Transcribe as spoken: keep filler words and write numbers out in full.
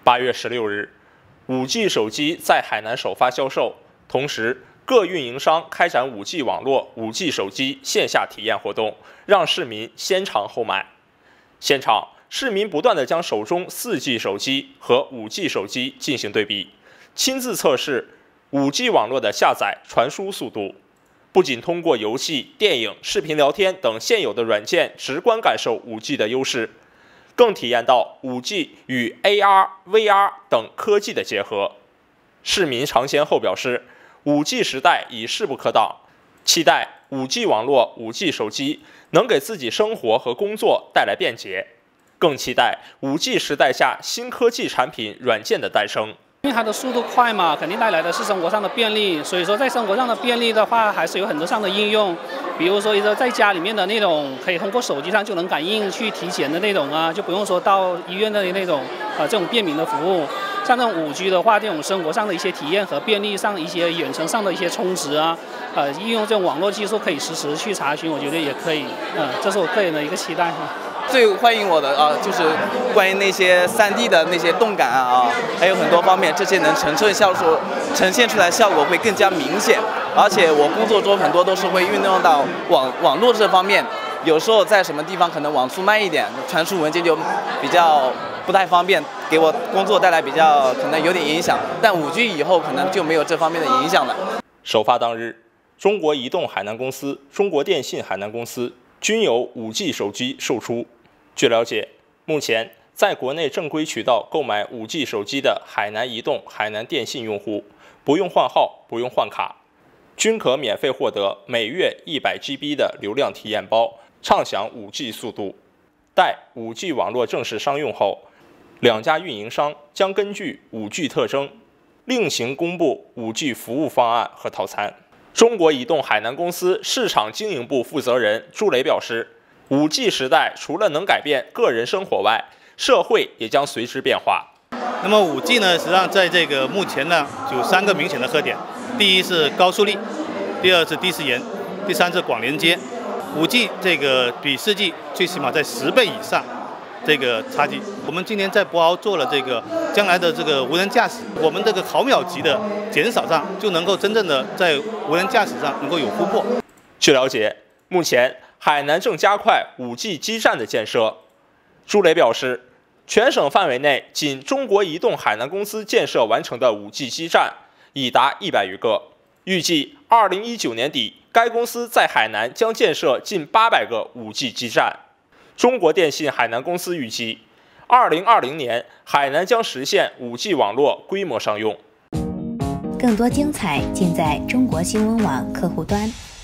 八月十六日，五 G 手机在海南首发销售，同时各运营商开展五 G 网络、五 G 手机线下体验活动，让市民先尝后买。现场，市民不断地将手中四 G 手机和五 G 手机进行对比，亲自测试五 G 网络的下载、传输速度。不仅通过游戏、电影、视频聊天等现有的软件直观感受五 G 的优势，更体验到五 G 与 A R、V R 等科技的结合。市民尝鲜后表示，五 G 时代已势不可挡，期待五 G 网络、五 G 手机能给自己生活和工作带来便捷，更期待五 G 时代下新科技产品、软件的诞生。 因为它的速度快嘛，肯定带来的是生活上的便利。所以说，在生活上的便利的话，还是有很多上的应用，比如说一个在家里面的那种，可以通过手机上就能感应去体检的那种啊，就不用说到医院的那种啊、呃、这种便民的服务。像这种五 G 的话，这种生活上的一些体验和便利上一些远程上的一些充值啊，呃，应用这种网络技术可以实时去查询，我觉得也可以，嗯、呃，这是我个人的一个期待哈。 最欢迎我的啊，就是关于那些 三 D 的那些动感啊，还有很多方面，这些能呈现效果，呈现出来效果会更加明显。而且我工作中很多都是会运用到网网络这方面，有时候在什么地方可能网速慢一点，传输文件就比较不太方便，给我工作带来比较可能有点影响。但五 G 以后可能就没有这方面的影响了。 首发当日，中国移动海南公司、中国电信海南公司均有五 G 手机售出。据了解，目前在国内正规渠道购买五 G 手机的海南移动、海南电信用户，不用换号、不用换卡，均可免费获得每月一百 G B 的流量体验包，畅享五 G 速度。待五 G 网络正式商用后，两家运营商将根据五 G 特征，另行公布五 G 服务方案和套餐。中国移动海南公司市场经营部负责人朱雷表示，五 G 时代除了能改变个人生活外，社会也将随之变化。 那么五 G 呢，实际上在这个目前呢，有三个明显的特点：第一是高速率，第二是低时延，第三是广连接。五 G 这个比四 G 最起码在十倍以上，这个差距。我们今年在博鳌做了这个将来的这个无人驾驶，我们这个毫秒级的减少上，就能够真正的在无人驾驶上能够有突破。 据了解，目前海南正加快五 G 基站的建设。朱雷表示，全省范围内仅中国移动海南公司建设完成的五 G 基站已达一百余个，预计二零一九年底，该公司在海南将建设近八百个五 G 基站。中国电信海南公司预计，二零二零年海南将实现五 G 网络规模商用。 更多精彩尽在中国新闻网客户端。